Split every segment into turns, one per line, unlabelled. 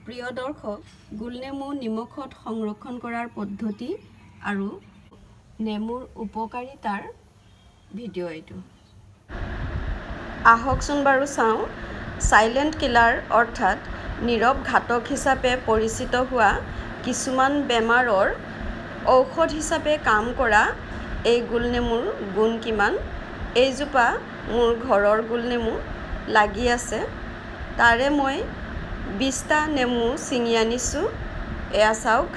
প্ৰিয় দৰ্শক, গুলনেমু নিমখত সংৰক্ষণ কৰাৰ পদ্ধতি আৰু নেমুৰ উপকাৰিতাৰ ভিডিঅ' এইটো। আহকচোন বাৰু চাওঁ সাইলেন্ট কিলাৰ অৰ্থাৎ নীৰৱ ঘাতক হিচাপে পৰিচিত হোৱা কিছুমান বেমাৰৰ ঔষধ হিচাপে কাম কৰা এই গুলনেমুৰ গুণ কিমান। এইজোপা মোৰ ঘৰৰ গুলনেমু লাগি আছে, তাৰে মই 20টা নেমু ছিঙি আনিছোঁ। এয়া চাওক।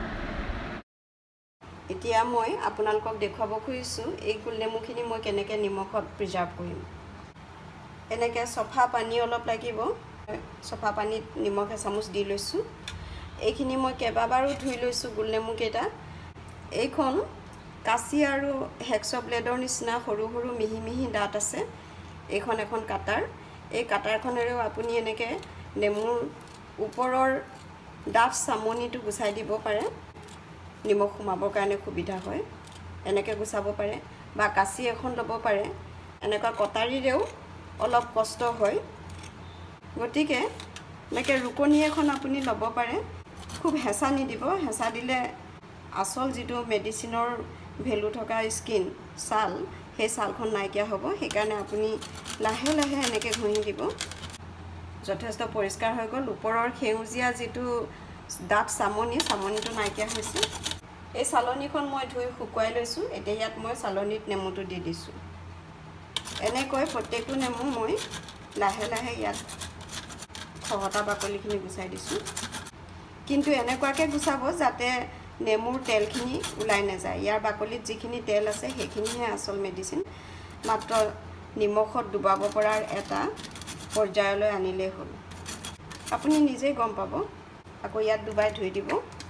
এতিয়া মই আপোনালোকক দেখুৱাব খুজিছোঁ এই গুলনেমুখিনি মই কেনেকৈ নিমখত প্ৰিজাৰ্ভ কৰিম। এনেকৈ চফা পানী অলপ লাগিব, চফা পানীত নিমখ এচামুচ দি লৈছোঁ। এইখিনি মই কেইবাবাৰো ধুই লৈছোঁ গুলনেমুকেইটা। এইখন কাঁচি আৰু হেক্স ব্লেডৰ নিচিনা সৰু সৰু মিহি মিহি দাঁত আছে। এইখন এখন কাটাৰ। এই কাটাৰখনেৰেও আপুনি এনেকৈ নেমুৰ ওপৰৰ ডাঠ চামনিটো গুচাই দিব পাৰে, নিমখ সোমাবৰ কাৰণে সুবিধা হয়। এনেকৈ গুচাব পাৰে বা কাঁচি এখন ল'ব পাৰে। এনেকুৱা কটাৰীৰেও অলপ কষ্ট হয়, গতিকে এনেকৈ ৰুকনি এখন আপুনি ল'ব পাৰে। খুব হেঁচা নিদিব, হেঁচা দিলে আচল যিটো মেডিচিনৰ ভেলু থকা স্কিন ছাল, সেই ছালখন নাইকিয়া হ'ব। সেইকাৰণে আপুনি লাহে লাহে এনেকৈ ঘঁহি দিব। যথেষ্ট পৰিষ্কাৰ হৈ গ'ল। ওপৰৰ সেউজীয়া যিটো ডাঠ চামনিটো নাইকিয়া হৈছে। এই চালনীখন মই ধুই শুকুৱাই লৈছোঁ। এতিয়া ইয়াত মই চালনীত নেমুটো দি দিছোঁ। এনেকৈ প্ৰত্যেকটো নেমু মই লাহে লাহে ইয়াত খহটা বাকলিখিনি গুচাই দিছোঁ। কিন্তু এনেকুৱাকৈ গুচাব যাতে নেমুৰ তেলখিনি ওলাই নাযায়। ইয়াৰ বাকলিত যিখিনি তেল আছে সেইখিনিহে আচল মেডিচিন। মাত্ৰ নিমখত ডুবাব পৰাৰ এটা পৰ্যায়লৈ আনিলেই হ'ল। আপুনি নিজেই গম পাব। আকৌ ইয়াত ডুবাই ধুই দিব।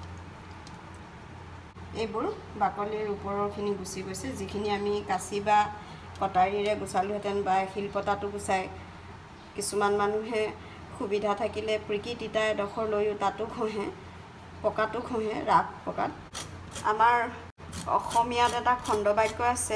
এইবোৰ বাকলিৰ ওপৰৰখিনি গুচি গৈছে। যিখিনি আমি কাঁচি বা কটাৰীৰে গুচালোহেঁতেন বা শিলপতাটো গুচাই, কিছুমান মানুহে সুবিধা থাকিলে প্ৰিকি তিতা এডোখৰ লৈও তাতো ঘঁহে, পকাটো ঘঁহে, ৰাগ পকাত। আমাৰ অসমীয়াত এটা খণ্ডবাক্য আছে,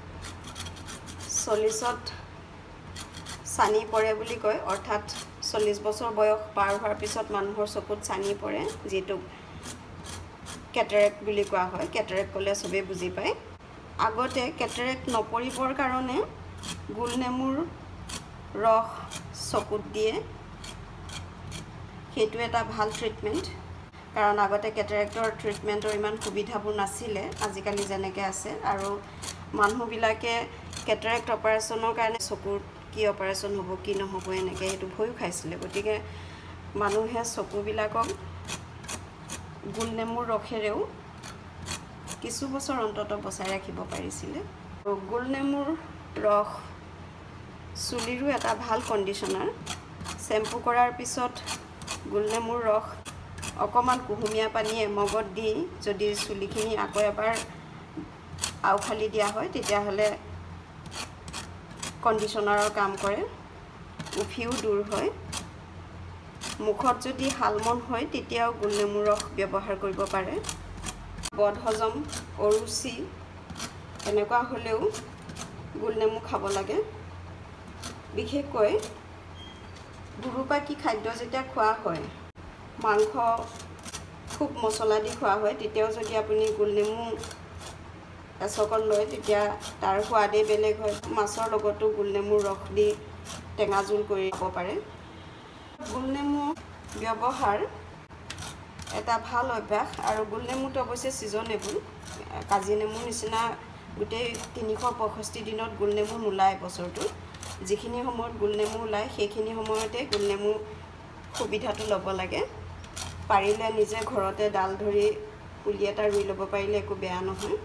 40ত চানি পৰে বুলি কয়। অৰ্থাৎ 40 বছৰ বয়স পাৰ হোৱাৰ পিছত মানুহৰ চকুত চানি পৰে, যিটো কেটাৰেক্ট বুলি কোৱা হয়। কেটাৰেক্ট ক'লে চবেই বুজি পায়। আগতে কেটাৰেক্ট নপৰিবৰ কাৰণে গুলনেমুৰ ৰস চকুত দিয়ে। সেইটো এটা ভাল ট্ৰিটমেণ্ট, কাৰণ আগতে কেটাৰেক্টৰ ট্ৰিটমেণ্টৰ ইমান সুবিধাবোৰ নাছিলে আজিকালি যেনেকৈ আছে। আৰু মানুহবিলাকে কেটাৰেক্ট অপাৰেশ্যনৰ কাৰণে চকুৰ কি অপাৰেশ্যন হ'ব কি নহ'ব এনেকৈ সেইটো ভয়ো খাইছিলে। গতিকে মানুহে চকুবিলাকক গুলনেমুৰ ৰসেৰেও কিছু বছৰ অন্ততঃ বচাই ৰাখিব পাৰিছিলে। গুলনেমুৰ ৰস চুলিৰো এটা ভাল কণ্ডিশ্যনাৰ। শ্বেম্পু কৰাৰ পিছত গুলনেমুৰ ৰস অকণমান কুহুমীয়া পানী এমগত দি যদি চুলিখিনি আকৌ এবাৰ আউখালি দিয়া হয়, তেতিয়াহ'লে কণ্ডিশ্যনাৰৰ কাম কৰে, উফিও দূৰ হয়। মুখত যদি শালমন হয় তেতিয়াও গুলনেমুৰ ৰস ব্যৱহাৰ কৰিব পাৰে। বদহজম, অৰুচি এনেকুৱা হ'লেও গুলনেমু খাব লাগে। বিশেষকৈ গুৰুপাকী খাদ্য যেতিয়া খোৱা হয়, মাংস খুব মছলা দি খোৱা হয়, তেতিয়াও যদি আপুনি গুলনেমু এচকল লয় তেতিয়া তাৰ সোৱাদেই বেলেগ হয়। মাছৰ লগতো গুলনেমুৰ ৰস দি টেঙা জোল কৰি খাব পাৰে। গুলনেমু ব্যৱহাৰ এটা ভাল অভ্যাস। আৰু গুলনেমুটো অৱশ্যে ছিজনেবল। কাজি নেমুৰ নিচিনা গোটেই 365 দিনত গুলনেমু নোলায় বছৰটো। যিখিনি সময়ত গুলনেমু ওলায় সেইখিনি সময়তে গুলনেমু সুবিধাটো ল'ব লাগে। পাৰিলে নিজে ঘৰতে ডাল ধৰি পুলি এটা ৰুই ল'ব পাৰিলে একো বেয়া নহয়।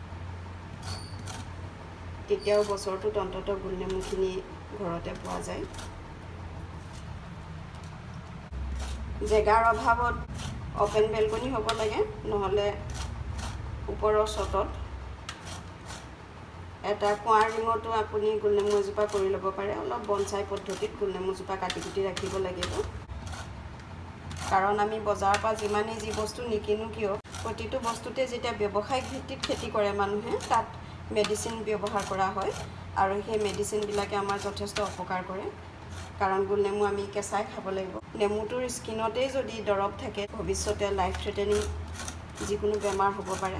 তেতিয়াও বছৰটোত অন্ততঃ গুলনেমুখিনি ঘৰতে পোৱা যায়। জেগাৰ অভাৱত অপেন বেলকনি হ'ব লাগে, নহ'লে ওপৰৰ চটত এটা কুঁৱাৰ ৰিঙতো আপুনি গুলনেমু এজোপা কৰি ল'ব পাৰে। অলপ বনচাই পদ্ধতিত গুলনেমুজোপা কাটি কুটি ৰাখিব লাগিব। কাৰণ আমি বজাৰৰ পৰা যিমানেই যি বস্তু নিকিনো কিয়, প্ৰতিটো বস্তুতে যেতিয়া ব্যৱসায়িক ভিত্তিত খেতি কৰে মানুহে, তাত মেডিচিন ব্যৱহাৰ কৰা হয়। আৰু সেই মেডিচিনবিলাকে আমাৰ যথেষ্ট অপকাৰ কৰে। কাৰণ গুলনেমু আমি কেঁচাই খাব লাগিব। নেমুটোৰ স্কিনতে যদি দৰব থাকে ভৱিষ্যতে লাইফ থ্ৰেটেনিং যিকোনো বেমাৰ হ'ব পাৰে।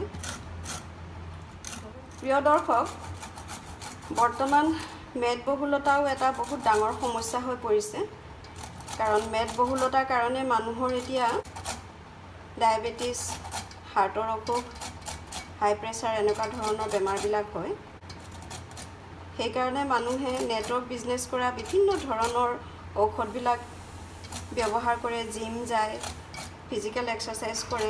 প্ৰিয় দৰ্শক, বৰ্তমান মেদবহুলতাও এটা বহুত ডাঙৰ সমস্যা হৈ পৰিছে। কাৰণ মেদবহুলতাৰ কাৰণে মানুহৰ এতিয়া ডায়েবেটিছ, হাৰ্টৰ অসুখ, হাই প্ৰেছাৰ এনেকুৱা ধৰণৰ বেমাৰবিলাক হয়। সেইকাৰণে মানুহে নেটৱৰ্ক বিজনেছ কৰা বিভিন্ন ধৰণৰ ঔষধবিলাক ব্যৱহাৰ কৰে, জিম যায়, ফিজিকেল এক্সাৰচাইজ কৰে,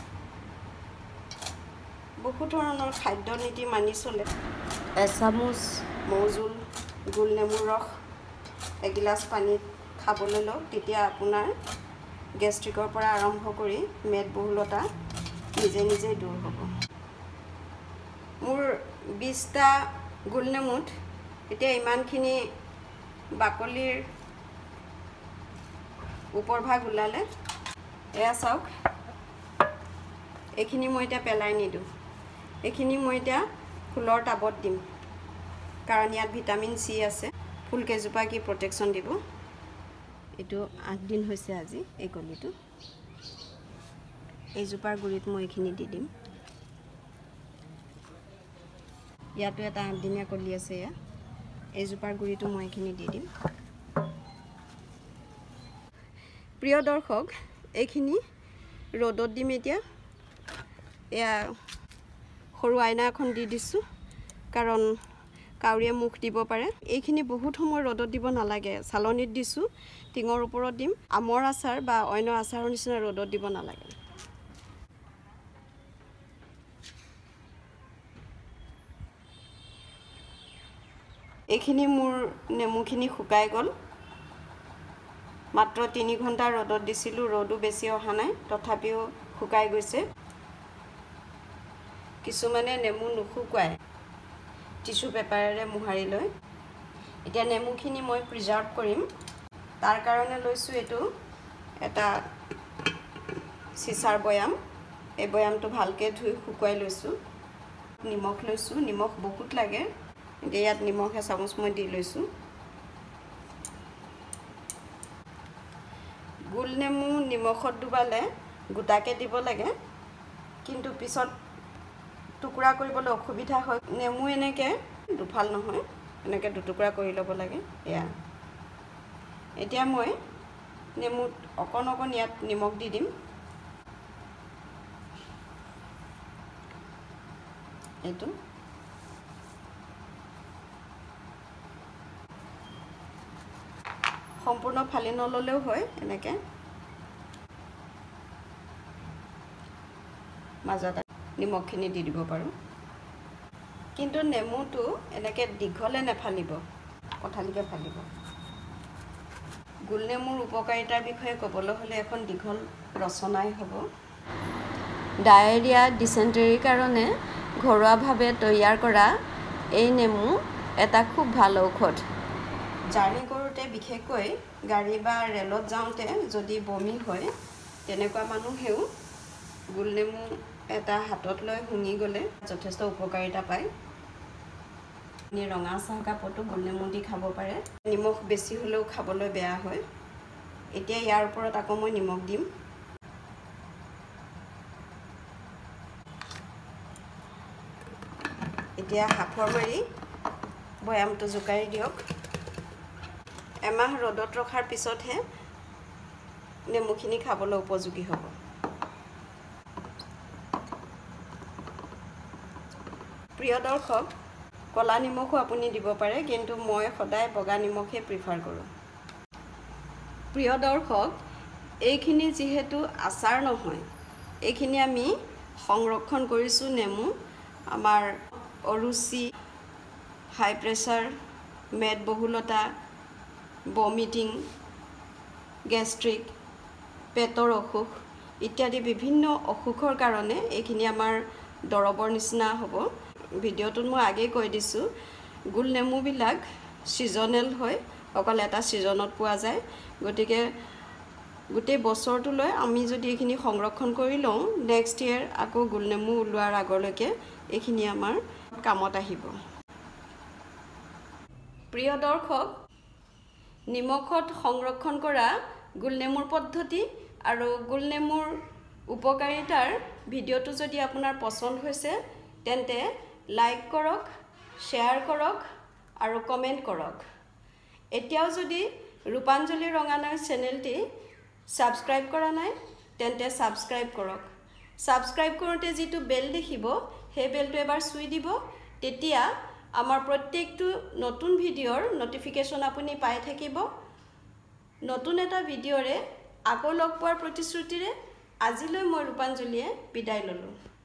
বহু ধৰণৰ খাদ্য নীতি মানি চলে। এচামুচ মৌজোল গোল নেমুৰ ৰস এগিলাচ পানীত খাবলৈ লওক, তেতিয়া আপোনাৰ গেষ্ট্ৰিকৰ পৰা আৰম্ভ কৰি মেদবহুলতা নিজে নিজেই দূৰ হ'ব। মোৰ 20টা গোল নেমুত এতিয়া ইমানখিনি বাকলিৰ ওপৰভাগ ওলালে। এয়া চাওক, এইখিনি মই এতিয়া পেলাই নিদিওঁ, এইখিনি মই এতিয়া ফুলৰ টাবত দিম, কাৰণ ইয়াত ভিটামিন চি আছে। ফুলকেইজোপা কি প্ৰটেকশ্যন দিব। এইটো 8 দিন হৈছে আজি এই কলিটো। এইজোপাৰ গুৰিত মই এইখিনি দি দিম। ইয়াতো এটা 8 দিনীয়া কলি আছে, এয়া এইজোপাৰ গুৰিটো মই এইখিনি দি দিম। প্ৰিয় দৰ্শক, এইখিনি ৰ'দত দিম এতিয়া। এয়া সৰু আইনা এখন দি দিছোঁ, কাৰণ কাউৰীয়ে মুখ দিব পাৰে। এইখিনি বহুত সময় ৰ'দত দিব নালাগে, চালনীত দিছোঁ, টিঙৰ ওপৰত দিম। আমৰ আচাৰ বা অন্য আচাৰৰ নিচিনা ৰ'দত দিব নালাগে। এইখিনি মোৰ নেমুখিনি শুকাই গ'ল। মাত্ৰ 3 ঘণ্টা ৰ'দত দিছিলোঁ, ৰ'দো বেছি অহা নাই, তথাপিও শুকাই গৈছে। কিছুমানে নেমু নুশুকুৱাই টিচু পেপাৰেৰে মোহাৰি লয়। এতিয়া নেমুখিনি মই প্ৰিজাৰ্ভ কৰিম, তাৰ কাৰণে লৈছোঁ এইটো এটা চিচাৰ বৈয়াম। এই বৈয়ামটো ভালকৈ ধুই শুকুৱাই লৈছোঁ। নিমখ লৈছোঁ, নিমখ বহুত লাগে, এতিয়া ইয়াত নিমখ এচামুচ মই দি লৈছোঁ। গোল নেমু নিমখত ডুবালে গোটাকৈ দিব লাগে, কিন্তু পিছত টুকুৰা কৰিবলৈ অসুবিধা হয়। নেমু এনেকৈ দুফাল নহয়, এনেকৈ দুটুকুৰা কৰি ল'ব লাগে। এয়া এতিয়া মই নেমুত অকণ অকণ ইয়াত নিমখ দি দিম। এইটো সম্পূৰ্ণ ফালি নল'লেও হয়, এনেকৈ মাজত নিমখখিনি দি দিব পাৰোঁ। কিন্তু নেমুটো এনেকৈ দীঘলে নেফালিব, কঠালিকৈ ফালিব। গোল নেমুৰ উপকাৰিতাৰ বিষয়ে ক'বলৈ হ'লে এখন দীঘল ৰচনাই হ'ব। ডায়েৰিয়া, ডিচেণ্টেৰীৰ কাৰণে ঘৰুৱাভাৱে তৈয়াৰ কৰা এই নেমু এটা খুব ভাল ঔষধ। জাৰ্ণি কৰোঁতে, বিশেষকৈ গাড়ী বা ৰেলত যাওঁতে যদি বমি হয়, তেনেকুৱা মানুহেও গোল নেমু এটা হাতত লৈ শুঙি গ'লে যথেষ্ট উপকাৰিতা পায়। ৰঙা চাহকাপতো গোল নেমু দি খাব পাৰে। নিমখ বেছি হ'লেও খাবলৈ বেয়া হয়। এতিয়া ইয়াৰ ওপৰত আকৌ মই নিমখ দিম। এতিয়া সাফৰ মাৰি বৈয়ামটো জোকাৰি দিয়ক। এমাহ ৰ'দত ৰখাৰ পিছতহে নেমুখিনি খাবলৈ উপযোগী হ'ব। প্ৰিয় দৰ্শক, ক'লা নিমখো আপুনি দিব পাৰে, কিন্তু মই সদায় বগা নিমখে প্ৰিফাৰ কৰোঁ। প্ৰিয় দৰ্শক, এইখিনি যিহেতু আচাৰ নহয়, এইখিনি আমি সংৰক্ষণ কৰিছোঁ নেমু। আমাৰ অৰুচি, হাই প্ৰেছাৰ, মেদবহুলতা, বমিটিং, গেষ্ট্ৰিক, পেটৰ অসুখ ইত্যাদি বিভিন্ন অসুখৰ কাৰণে এইখিনি আমাৰ দৰৱৰ নিচিনা হ'ব। ভিডিঅ'টোত মই আগেই কৈ দিছোঁ, গোল নেমুবিলাক ছিজনেল হয়, অকল এটা ছিজনত পোৱা যায়। গতিকে গোটেই বছৰটোলৈ আমি যদি এইখিনি সংৰক্ষণ কৰি লওঁ, নেক্সট ইয়েৰ আকৌ গোল নেমু ওলোৱাৰ আগলৈকে এইখিনি আমাৰ কামত আহিব। প্ৰিয় দৰ্শক, নিমখত সংৰক্ষণ কৰা গোলনেমুৰ পদ্ধতি আৰু গোলনেমুৰ উপকাৰিতাৰ ভিডিঅ'টো যদি আপোনাৰ পছন্দ হৈছে তেন্তে লাইক কৰক, শ্বেয়াৰ কৰক আৰু কমেণ্ট কৰক। এতিয়াও যদি ৰূপাঞ্জলি ৰঙানৈ চেনেলটি সাবস্ক্ৰাইব কৰা নাই তেন্তে সাবস্ক্ৰাইব কৰক। সাবস্ক্ৰাইব কৰোঁতে যিটো বেল দেখিব সেই বেলটো এবাৰ চুই দিব, তেতিয়া আমাৰ প্ৰত্যেকটো নতুন ভিডিঅ'ৰ নটিফিকেশ্যন আপুনি পাই থাকিব। নতুন এটা ভিডিঅ'ৰে আকৌ লগ পোৱাৰ প্ৰতিশ্ৰুতিৰে আজিলৈ মই ৰূপাঞ্জলিয়ে বিদায় ল'লোঁ।